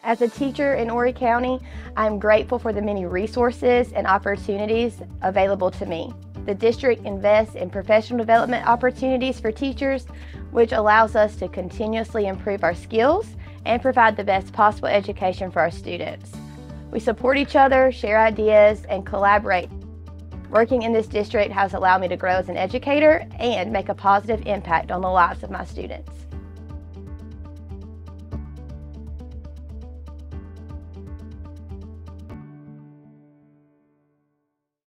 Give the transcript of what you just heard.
As a teacher in Horry County, I'm grateful for the many resources and opportunities available to me. The district invests in professional development opportunities for teachers, which allows us to continuously improve our skills and provide the best possible education for our students. We support each other, share ideas, and collaborate. Working in this district has allowed me to grow as an educator and make a positive impact on the lives of my students.